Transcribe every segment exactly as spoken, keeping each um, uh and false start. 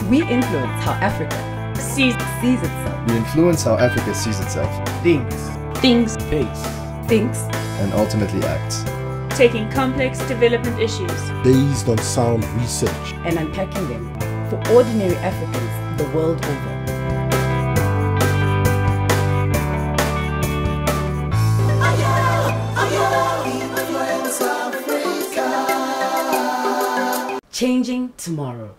We influence how Africa sees, sees itself. We influence how Africa sees itself. Thinks. Thinks. Thinks. Thinks. And ultimately acts. Taking complex development issues based on sound research and unpacking them for ordinary Africans the world over. Changing tomorrow.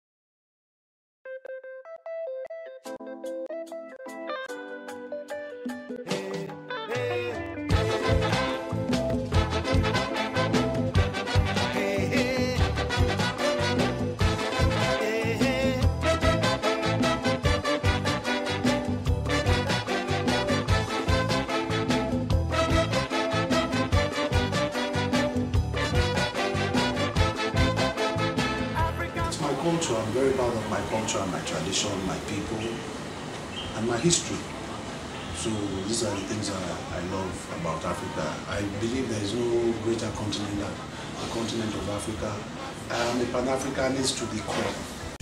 Culture. I'm very proud of my culture, my tradition, my people, and my history. So these are the things I, I love about Africa. I believe there is no greater continent than the continent of Africa. I am a Pan-Africanist to the core.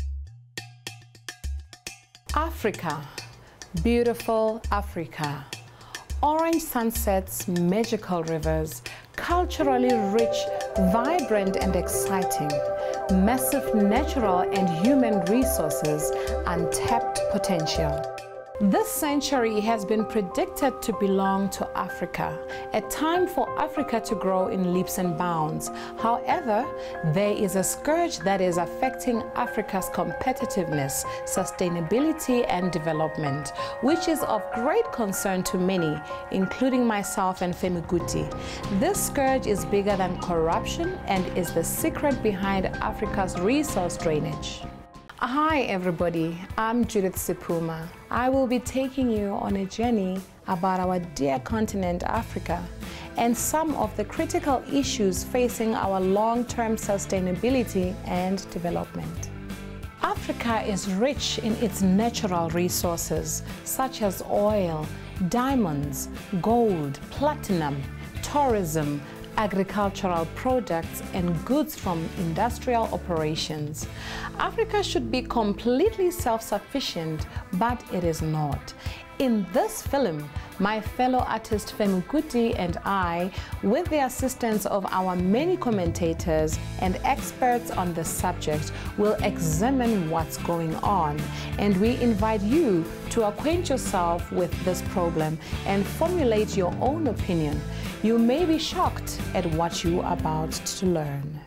Africa, beautiful Africa. Orange sunsets, magical rivers, culturally rich, vibrant and exciting. Massive natural and human resources, untapped potential. This century has been predicted to belong to Africa, a time for Africa to grow in leaps and bounds. However, there is a scourge that is affecting Africa's competitiveness, sustainability and development, which is of great concern to many, including myself and Femi Kuti. This scourge is bigger than corruption and is the secret behind Africa's resource drainage. Hi everybody, I'm Judith Sipuma. I will be taking you on a journey about our dear continent Africa and some of the critical issues facing our long-term sustainability and development. Africa is rich in its natural resources such as oil, diamonds, gold, platinum, tourism, agricultural products and goods from industrial operations. Africa should be completely self-sufficient, but it is not. In this film, my fellow artist Femi Kuti and I, with the assistance of our many commentators and experts on the subject, will examine what's going on. And we invite you to acquaint yourself with this problem and formulate your own opinion. You may be shocked at what you are about to learn.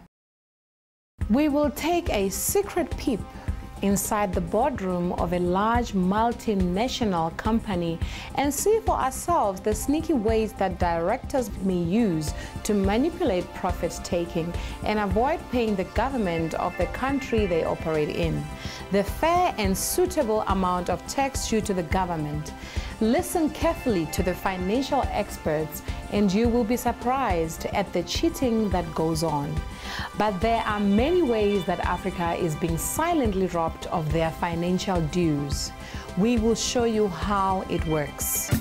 We will take a secret peep inside the boardroom of a large multinational company and see for ourselves the sneaky ways that directors may use to manipulate profit-taking and avoid paying the government of the country they operate in. The fair and suitable amount of tax due to the government. Listen carefully to the financial experts and you will be surprised at the cheating that goes on. But there are many ways that Africa is being silently robbed of their financial dues. We will show you how it works.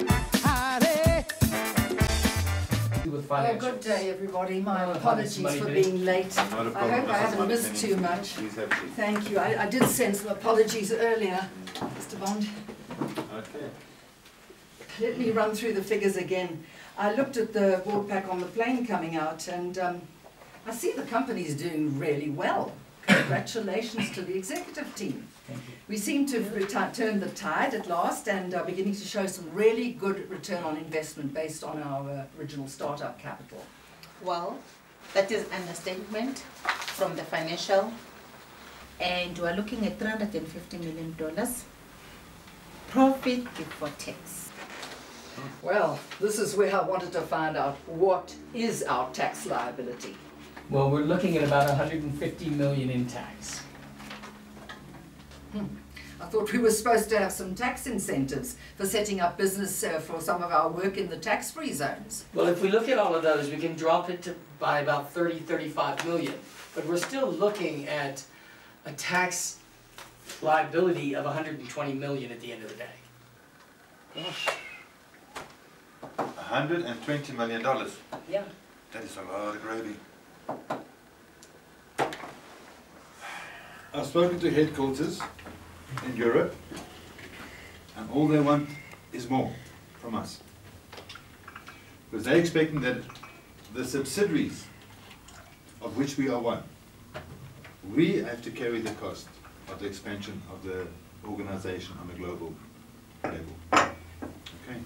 Well, good day, everybody. My no, apologies for being late. I hope I haven't missed too much. Thank you. I, I did send some apologies earlier, Mister Bond. Okay. Let me run through the figures again. I looked at the board pack on the plane coming out, and um, I see the company's doing really well. Congratulations to the executive team. Thank you. We seem to have turned the tide at last and are beginning to show some really good return on investment based on our uh, original startup capital. Well, that is an understatement from the financial, and we're looking at three hundred fifty million dollars profit before tax. Well, this is where I wanted to find out what is our tax liability. Well, we're looking at about one hundred fifty million dollars in tax. Hmm. I thought we were supposed to have some tax incentives for setting up business uh, for some of our work in the tax-free zones. Well, if we look at all of those, we can drop it to by about thirty, thirty-five million. But we're still looking at a tax liability of one hundred twenty million at the end of the day. Gosh. one hundred twenty million dollars? Yeah. That is a lot of gravy. I've spoken to headquarters in Europe, and all they want is more from us. Because they're expecting that the subsidiaries, of which we are one, we have to carry the cost of the expansion of the organization on a global level. Okay.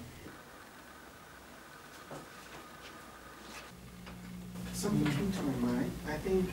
Something came to my mind. I think,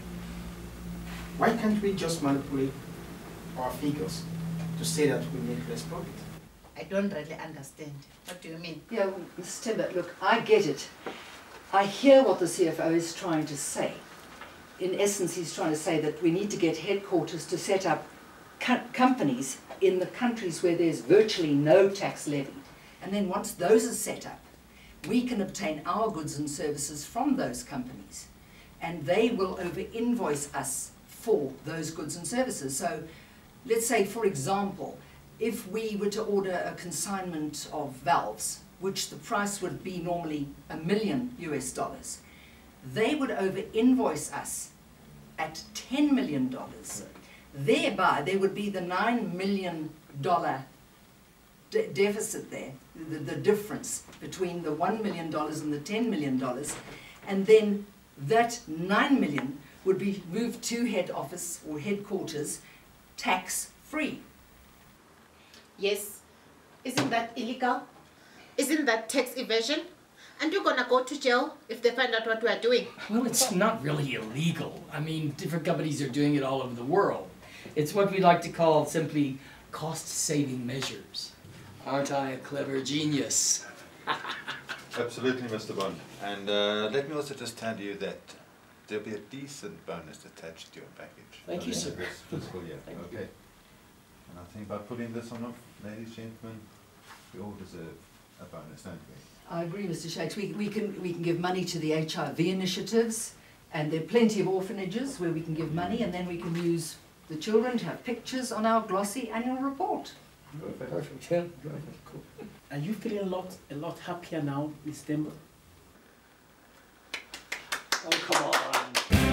why can't we just manipulate our figures to say that we make less profit? I don't really understand. What do you mean? Yeah, well, Mister Timber, look, I get it. I hear what the C F O is trying to say. In essence, he's trying to say that we need to get headquarters to set up co companies in the countries where there's virtually no tax levied. And then once those are set up, we can obtain our goods and services from those companies. And they will over-invoice us for those goods and services. So let's say, for example, if we were to order a consignment of valves, which the price would be normally a million U S dollars, they would over-invoice us at ten million dollars. Thereby, there would be the nine million dollar de deficit there, the, the difference between the one million dollars and the ten million dollars, and then that nine million dollars would be moved to head office or headquarters tax-free. Yes. Isn't that illegal? Isn't that tax evasion? And you're gonna go to jail if they find out what we are doing. Well, it's not really illegal. I mean, different companies are doing it all over the world. It's what we like to call simply cost-saving measures. Aren't I a clever genius? Absolutely, Mister Bond. And uh, let me also just tell you that there'll be a decent bonus attached to your package. Thank you, sir. This fiscal year. Thank okay. And I think by putting this on off, ladies and gentlemen, we all deserve a bonus, don't we? I agree, Mister Shakes. We, we, can, we can give money to the H I V initiatives, and there are plenty of orphanages where we can give money, and then we can use the children to have pictures on our glossy annual report. Perfect. Perfect. Yeah. Perfect. Cool. Are you feeling a lot, a lot happier now, Miz Temba? Oh, come on.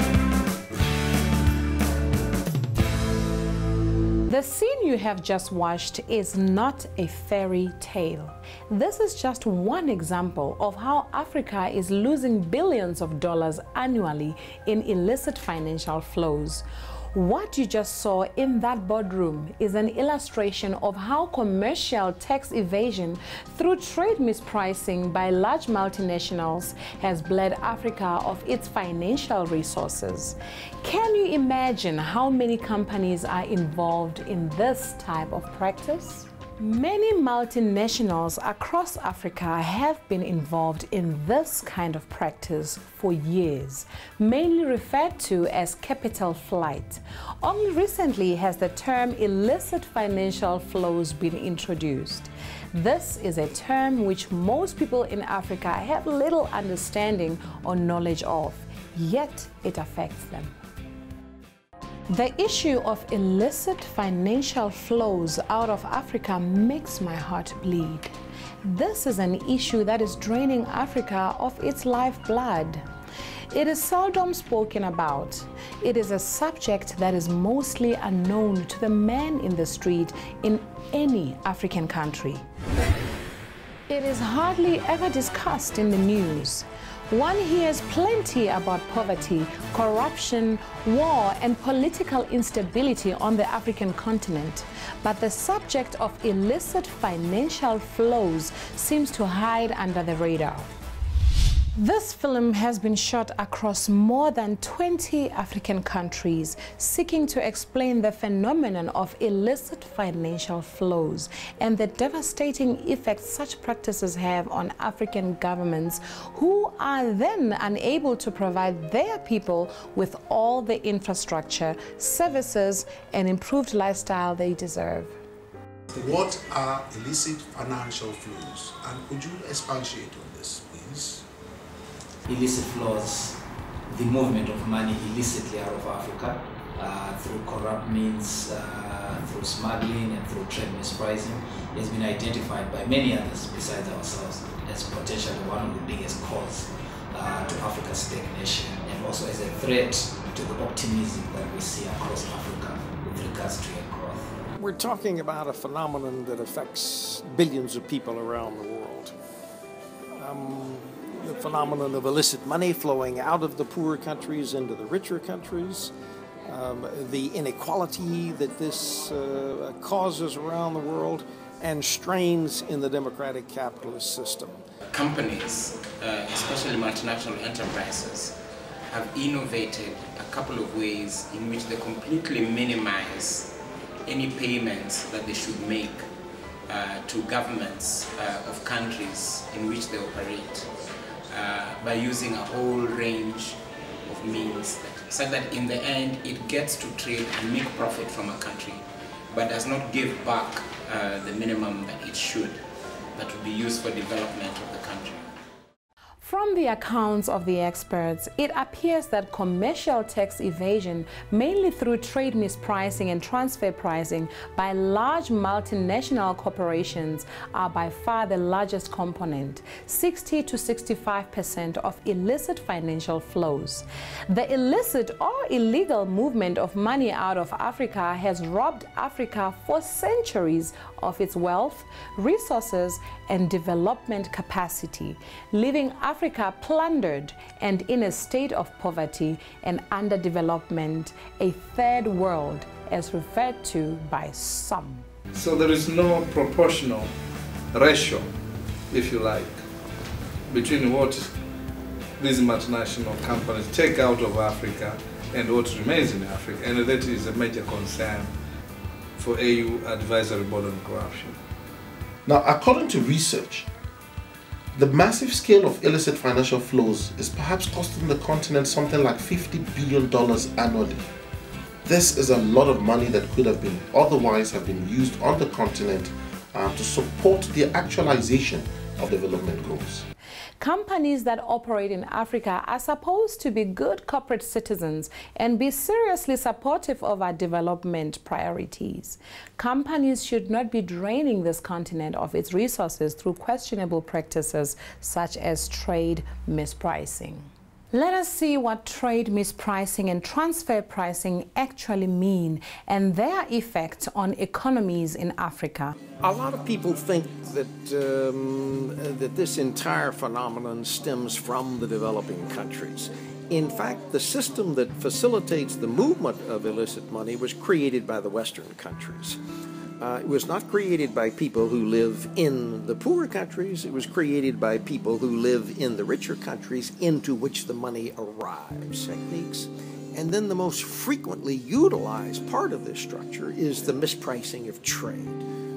The scene you have just watched is not a fairy tale. This is just one example of how Africa is losing billions of dollars annually in illicit financial flows. What you just saw in that boardroom is an illustration of how commercial tax evasion through trade mispricing by large multinationals has bled Africa of its financial resources. Can you imagine how many companies are involved in this type of practice? Many multinationals across Africa have been involved in this kind of practice for years, mainly referred to as capital flight. Only recently has the term illicit financial flows been introduced. This is a term which most people in Africa have little understanding or knowledge of, yet it affects them. The issue of illicit financial flows out of Africa makes my heart bleed. This is an issue that is draining Africa of its lifeblood. It is seldom spoken about. It is a subject that is mostly unknown to the man in the street in any African country. It is hardly ever discussed in the news. One hears plenty about poverty, corruption, war, and political instability on the African continent, but the subject of illicit financial flows seems to hide under the radar. This film has been shot across more than twenty African countries, seeking to explain the phenomenon of illicit financial flows and the devastating effects such practices have on African governments, who are then unable to provide their people with all the infrastructure, services, and improved lifestyle they deserve. What are illicit financial flows? And could you expatiate on this, please? Illicit flows, the movement of money illicitly out of Africa uh, through corrupt means, uh, through smuggling and through trade mispricing, has been identified by many others besides ourselves as potentially one of the biggest causes uh, to Africa's stagnation, and also as a threat to the optimism that we see across Africa with with regards to trade growth. We're talking about a phenomenon that affects billions of people around the world. Um, the phenomenon of illicit money flowing out of the poorer countries into the richer countries, um, the inequality that this uh, causes around the world, and strains in the democratic capitalist system. Companies, uh, especially multinational enterprises, have innovated a couple of ways in which they completely minimize any payments that they should make uh, to governments uh, of countries in which they operate uh, by using a whole range of means, that, such that in the end it gets to trade and make profit from a country, but does not give back uh, the minimum that it should, that would be used for development of the country. From the accounts of the experts, it appears that commercial tax evasion, mainly through trade mispricing and transfer pricing by large multinational corporations, are by far the largest component, sixty to sixty-five percent of illicit financial flows. The illicit or illegal movement of money out of Africa has robbed Africa for centuries of its wealth, resources, and development capacity, leaving Africa plundered and in a state of poverty and underdevelopment, a third world as referred to by some. So there is no proportional ratio, if you like, between what these multinational companies take out of Africa and what remains in Africa, and that is a major concern for A U Advisory Board on Corruption. Now, according to research, the massive scale of illicit financial flows is perhaps costing the continent something like fifty billion dollars annually. This is a lot of money that could have been otherwise have been used on the continent uh, to support the actualization of development goals. Companies that operate in Africa are supposed to be good corporate citizens and be seriously supportive of our development priorities. Companies should not be draining this continent of its resources through questionable practices such as trade mispricing. Let us see what trade mispricing and transfer pricing actually mean and their effect on economies in Africa. A lot of people think that, um, that this entire phenomenon stems from the developing countries. In fact, the system that facilitates the movement of illicit money was created by the Western countries. Uh, it was not created by people who live in the poorer countries. It was created by people who live in the richer countries into which the money arrives. Techniques. And then the most frequently utilized part of this structure is the mispricing of trade.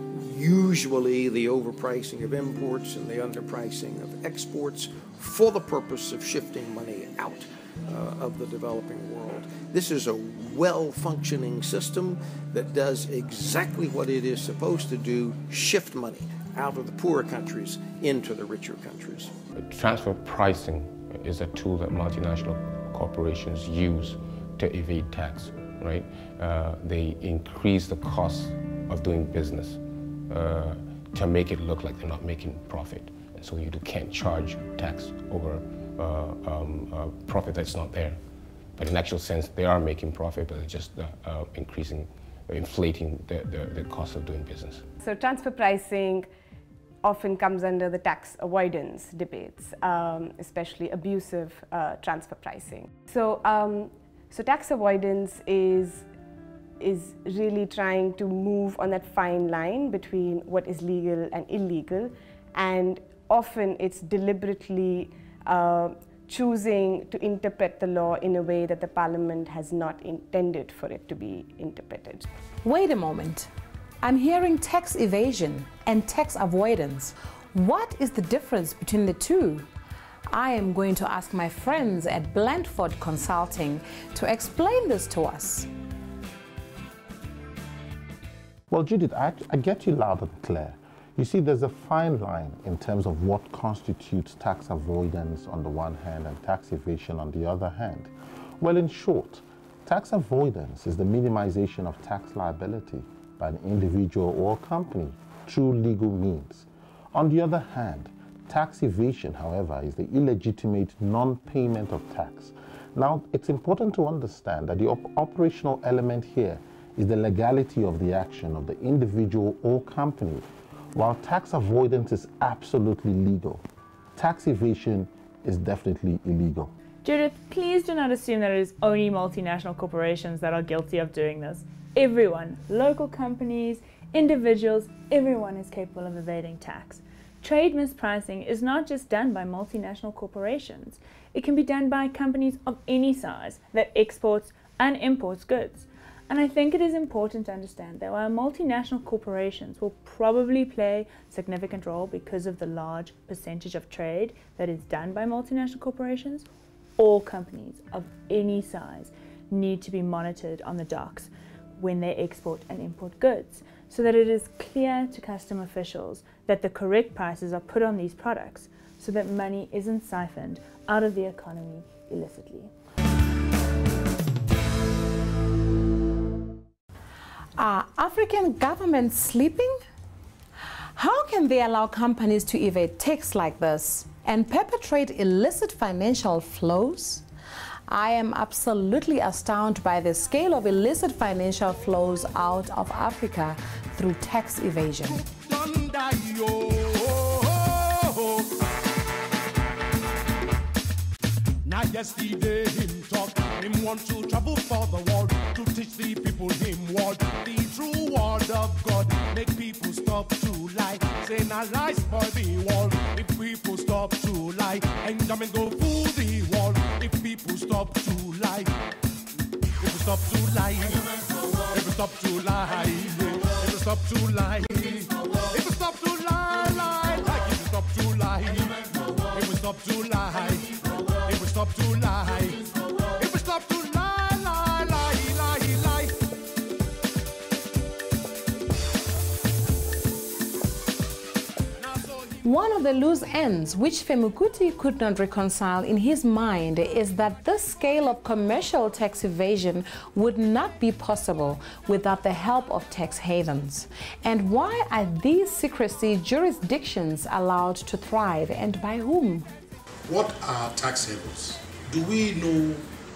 Usually the overpricing of imports and the underpricing of exports for the purpose of shifting money out uh, of the developing world. This is a well-functioning system that does exactly what it is supposed to do, shift money out of the poorer countries into the richer countries. Transfer pricing is a tool that multinational corporations use to evade tax, right? Uh, they increase the cost of doing business uh, to make it look like they're not making profit. And so you can't charge tax over uh, um, uh, profit that's not there. But in actual sense, they are making profit, but it's just uh, uh, increasing, uh, inflating the, the, the cost of doing business. So transfer pricing often comes under the tax avoidance debates, um, especially abusive uh, transfer pricing. So, um, so tax avoidance is, is really trying to move on that fine line between what is legal and illegal, and often it's deliberately uh, choosing to interpret the law in a way that the parliament has not intended for it to be interpreted. Wait a moment. I'm hearing tax evasion and tax avoidance. What is the difference between the two? I am going to ask my friends at Blandford Consulting to explain this to us. Well, Judith, I, I get you loud and clear. You see, there's a fine line in terms of what constitutes tax avoidance on the one hand and tax evasion on the other hand. Well, in short, tax avoidance is the minimization of tax liability by an individual or company through legal means. On the other hand, tax evasion, however, is the illegitimate non-payment of tax. Now, it's important to understand that the op operational element here is the legality of the action of the individual or company. While tax avoidance is absolutely legal, tax evasion is definitely illegal. Judith, please do not assume that it is only multinational corporations that are guilty of doing this. Everyone, local companies, individuals, everyone is capable of evading tax. Trade mispricing is not just done by multinational corporations. It can be done by companies of any size that exports and imports goods. And I think it is important to understand that while multinational corporations will probably play a significant role because of the large percentage of trade that is done by multinational corporations, all companies of any size need to be monitored on the docks when they export and import goods, so that it is clear to custom officials that the correct prices are put on these products, so that money isn't siphoned out of the economy illicitly. Are African governments sleeping? How can they allow companies to evade tax like this and perpetrate illicit financial flows? I am absolutely astounded by the scale of illicit financial flows out of Africa through tax evasion. Now yesterday him talk, him want to travel for the world, to teach the people him what the true word of God. Make people stop to lie, say now lies for the world. If people stop to lie, and come and go fool the world. If people stop to lie, if we stop to lie, if we stop to lie, if we stop to lie, if we stop to lie, lie, like if we stop to lie, if we stop to lie. If we stop to lie, if we stop to lie, lie, lie, lie, lie. One of the loose ends which Femukuti could not reconcile in his mind is that this scale of commercial tax evasion would not be possible without the help of tax havens. And why are these secrecy jurisdictions allowed to thrive, and by whom? What are tax havens? Do we know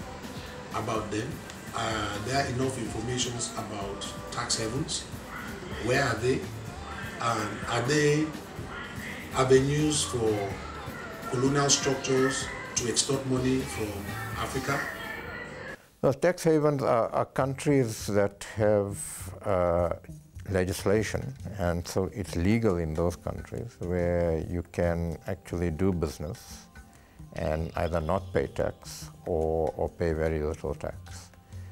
about them? Are there enough information about tax havens? Where are they? And are they avenues for colonial structures to extort money from Africa? Well, tax havens are, are countries that have uh, legislation, and so it's legal in those countries where you can actually do business and either not pay tax or, or pay very little tax.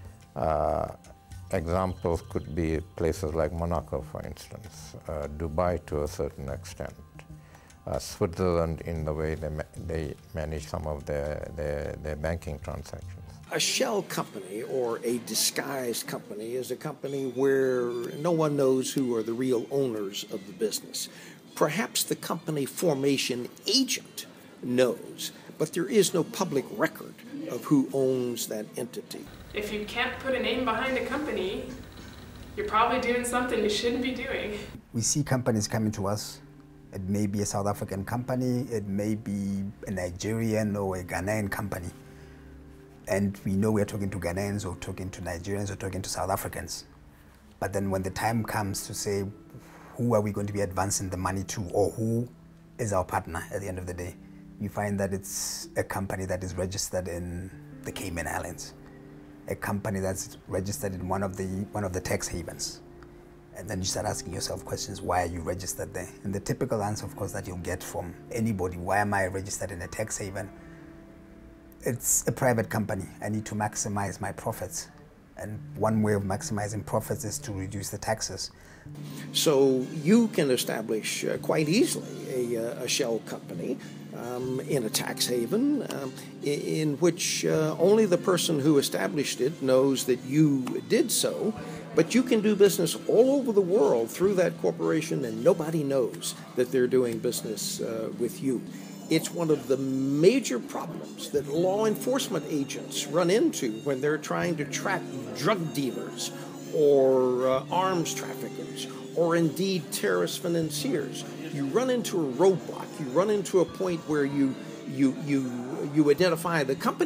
Uh, examples could be places like Monaco, for instance, uh, Dubai to a certain extent, uh, Switzerland in the way they, ma they manage some of their, their, their banking transactions. A shell company or a disguised company is a company where no one knows who are the real owners of the business. Perhaps the company formation agent knows, but there is no public record of who owns that entity. If you can't put a name behind a company, you're probably doing something you shouldn't be doing. We see companies coming to us. It may be a South African company, it may be a Nigerian or a Ghanaian company. And we know we're talking to Ghanaians or talking to Nigerians or talking to South Africans. But then when the time comes to say, who are we going to be advancing the money to, or who is our partner at the end of the day, you find that it's a company that is registered in the Cayman Islands, a company that's registered in one of the one of the tax havens. And then you start asking yourself questions, why are you registered there? And the typical answer, of course, that you'll get from anybody, why am I registered in a tax haven? It's a private company. I need to maximize my profits. And one way of maximizing profits is to reduce the taxes. So you can establish uh, quite easily a, uh, a shell company um, in a tax haven um, in, in which uh, only the person who established it knows that you did so, but you can do business all over the world through that corporation and nobody knows that they're doing business uh, with you. It's one of the major problems that law enforcement agents run into when they're trying to track drug dealers or uh, arms traffickers or indeed terrorist financiers. You run into a roadblock, you run into a point where you, you, you, you identify the company,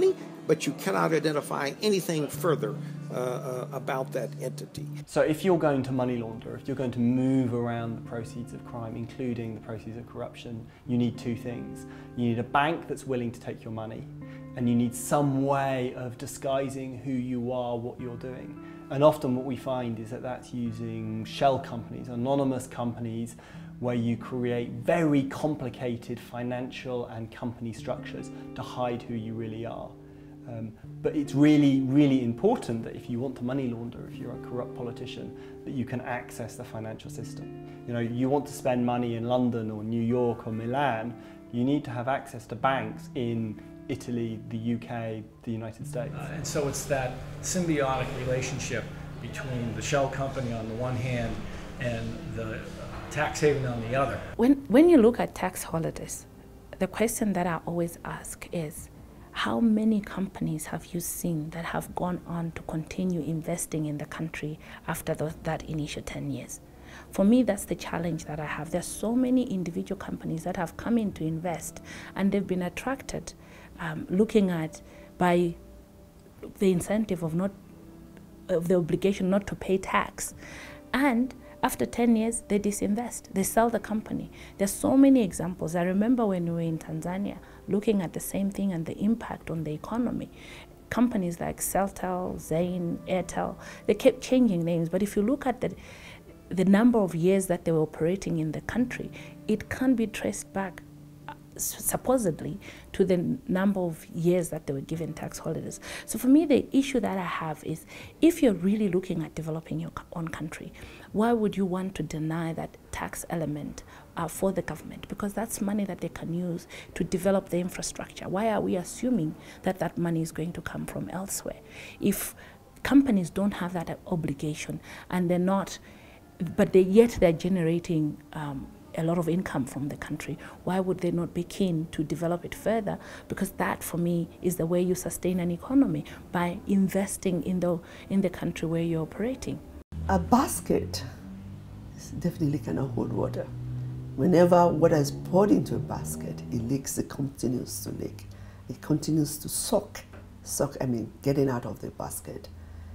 but you cannot identify anything further uh, uh, about that entity. So if you're going to money launder, if you're going to move around the proceeds of crime, including the proceeds of corruption, you need two things. You need a bank that's willing to take your money, and you need some way of disguising who you are, what you're doing. And often what we find is that that's using shell companies, anonymous companies, where you create very complicated financial and company structures to hide who you really are. Um, but it's really, really important that if you want to money launder, if you're a corrupt politician, that you can access the financial system. You know, you want to spend money in London or New York or Milan, you need to have access to banks in Italy, the U K, the United States. Uh, and so it's that symbiotic relationship between the shell company on the one hand and the uh, tax haven on the other. When, when you look at tax holidays, the question that I always ask is, how many companies have you seen that have gone on to continue investing in the country after the, that initial ten years? For me, that's the challenge that I have. There's so many individual companies that have come in to invest, and they've been attracted um, looking at by the incentive of not of the obligation not to pay tax. And after ten years, they disinvest, they sell the company. There's so many examples. I remember when we were in Tanzania looking at the same thing and the impact on the economy. Companies like Celtel, Zain, Airtel, they kept changing names, but if you look at the the number of years that they were operating in the country, it can be traced back uh, supposedly to the number of years that they were given tax holidays. So for me, the issue that I have is, if you're really looking at developing your own country, why would you want to deny that tax element uh, for the government? Because that's money that they can use to develop the infrastructure. Why are we assuming that that money is going to come from elsewhere? If companies don't have that obligation and they're not but they, yet they're generating um, a lot of income from the country, why would they not be keen to develop it further? Because that, for me, is the way you sustain an economy, by investing in the, in the country where you're operating. A basket is definitely cannot hold water. Whenever water is poured into a basket, it leaks, it continues to leak. It continues to suck, suck, I mean, getting out of the basket.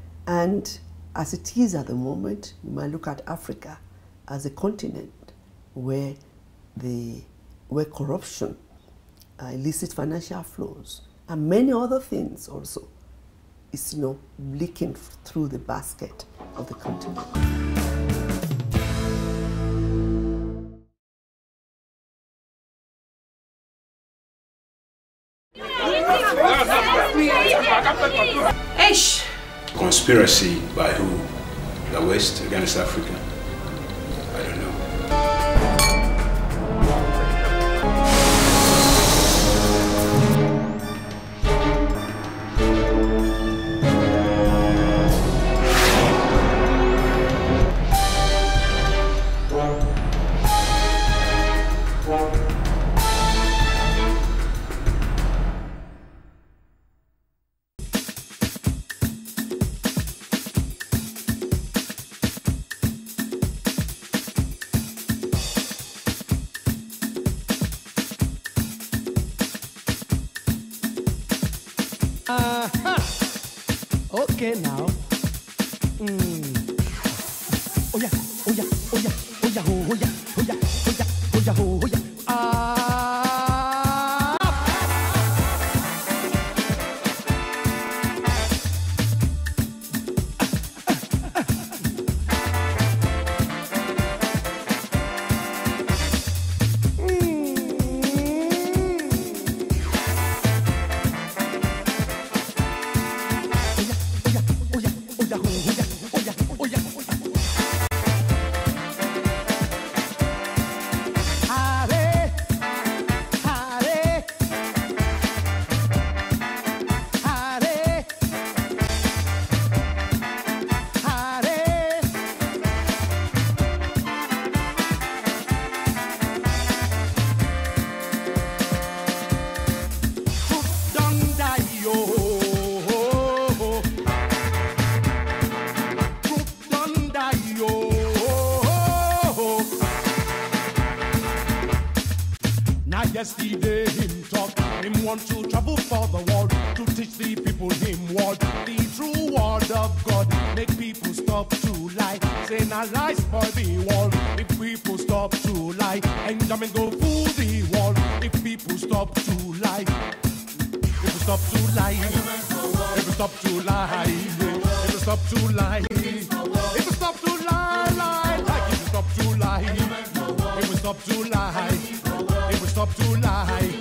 And as it is at the moment, you might look at Africa as a continent where the where corruption, uh, illicit financial flows, and many other things also is, you know, leaking through the basket of the continent. Ish. Conspiracy by who? The West against Africa? I don't know. Okay now. Mm. Oh yeah, oh yeah, oh yeah, oh yeah, oh yeah, oh yeah, oh yeah, oh yeah, oh yeah. Ah. Yesterday him talk, him want to travel for the world to teach the people word, the true word of God. Make people stop to lie. Say now lies for the world. If people stop to lie, and come and go fool the world. If people stop to lie, if you stop to lie, if you stop to lie, if you stop to lie, if you stop to lie, lie, like if you stop to lie, if we stop to lie, if we stop to lie.